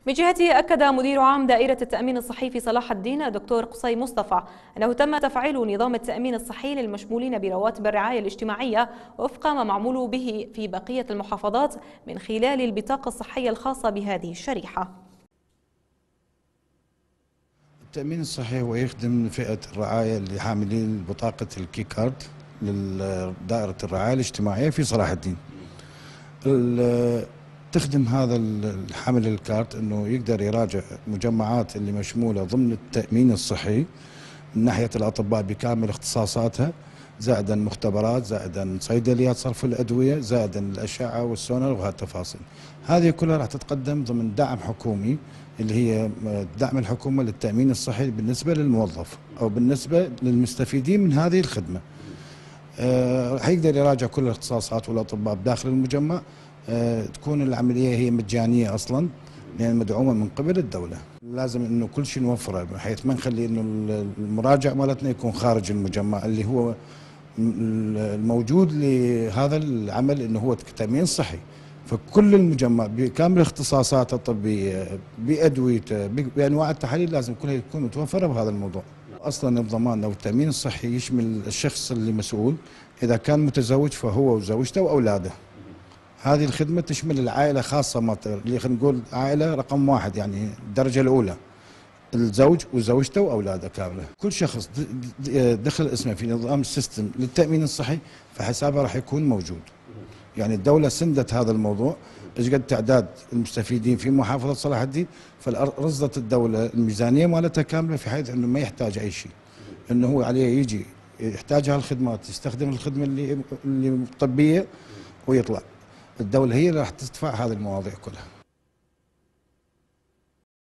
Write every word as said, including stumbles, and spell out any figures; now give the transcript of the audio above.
من جهته أكد مدير عام دائرة التأمين الصحي في صلاح الدين الدكتور قصي مصطفى أنه تم تفعيل نظام التأمين الصحي للمشمولين برواتب الرعاية الاجتماعية وفق ما معمول به في بقية المحافظات من خلال البطاقة الصحية الخاصة بهذه الشريحة. التأمين الصحي هو يخدم فئة الرعاية اللي حاملين بطاقة الكي كارد لدائرة الرعاية الاجتماعية في صلاح الدين. تخدم هذا الحامل الكارت انه يقدر يراجع مجمعات اللي مشموله ضمن التامين الصحي من ناحيه الاطباء بكامل اختصاصاتها، زائدا مختبرات، زائدا صيدليات صرف الادويه، زائدا الاشعه والسونار وهالتفاصيل. هذه كلها راح تتقدم ضمن دعم حكومي اللي هي دعم الحكومه للتامين الصحي بالنسبه للموظف او بالنسبه للمستفيدين من هذه الخدمه. آه راح يقدر يراجع كل الاختصاصات والاطباء بداخل المجمع. أه تكون العملية هي مجانية أصلا لأن مدعومة من قبل الدولة. لازم إنه كل شيء نوفره بحيث ما نخلي إنه المراجع مالتنا يكون خارج المجمع اللي هو الموجود لهذا العمل إنه هو تأمين صحي. فكل المجمع بكامل اختصاصاته الطبية بأدويته بأنواع التحاليل لازم كلها تكون متوفرة بهذا الموضوع. أصلا الضمان أو التأمين الصحي يشمل الشخص اللي مسؤول، إذا كان متزوج فهو وزوجته وأولاده. هذه الخدمة تشمل العائلة خاصة ما اللي خلينا نقول عائلة رقم واحد يعني الدرجة الأولى، الزوج وزوجته وأولاده كاملة. كل شخص دخل اسمه في نظام السيستم للتأمين الصحي فحسابه راح يكون موجود. يعني الدولة سندت هذا الموضوع، ايش قد تعداد المستفيدين في محافظة صلاح الدين، فرصدت الدولة الميزانية مالتها كاملة في حيث انه ما يحتاج أي شيء. انه هو عليه يجي يحتاج هالخدمات، يستخدم الخدمة اللي اللي طبية ويطلع. الدولة هي اللي راح تدفع هذه المواضيع كلها.